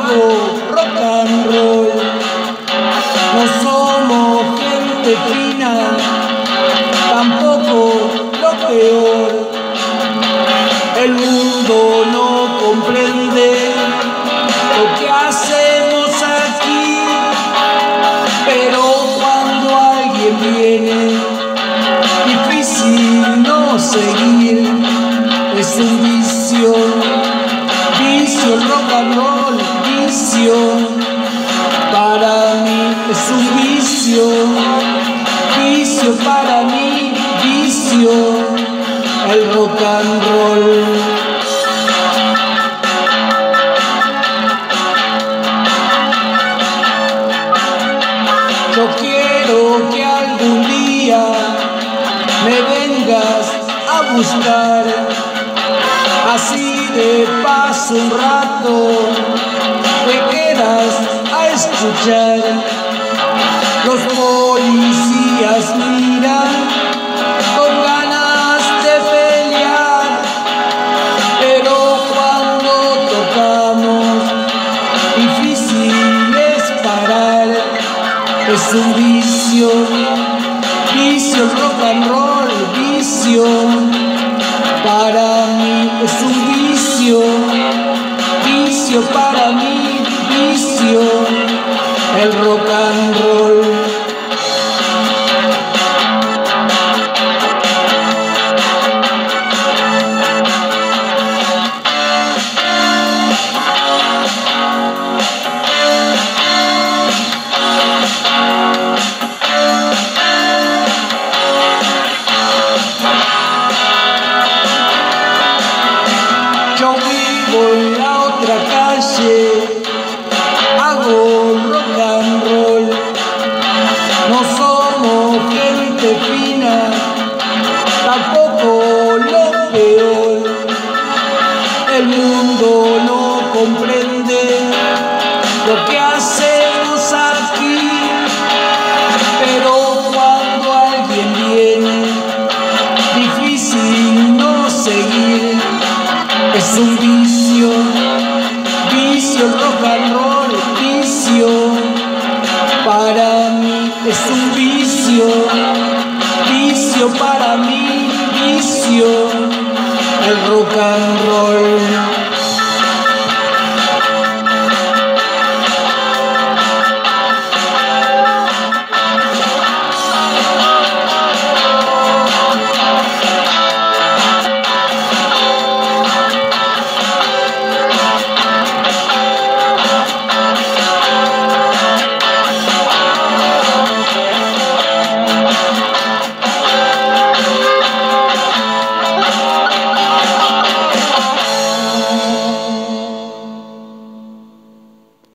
hago rock and roll. No somos gente fina, tampoco lo peor. El mundo no comprende lo que hacemos aquí, pero cuando alguien viene, difícil no seguir. Es un vicio, vicio el rock and roll, vicio. Para mí es un vicio, vicio para mí, vicio, el rock and roll. Yo quiero que algún día me vengas a buscar, así de paso un rato te quedas a escuchar. Los policías miran con ganas de pelear, pero cuando tocamos difícil es parar. Es un vicio, vicio el rock and roll, vicio. Para mí es un vicio, vicio para mí, vicio, el rock and roll. Yo vivo en la otra calle, hago rock and roll. No somos gente fina, tampoco lo peor. El mundo no comprende lo que hacemos aquí, pero cuando alguien viene, difícil no seguir. Es un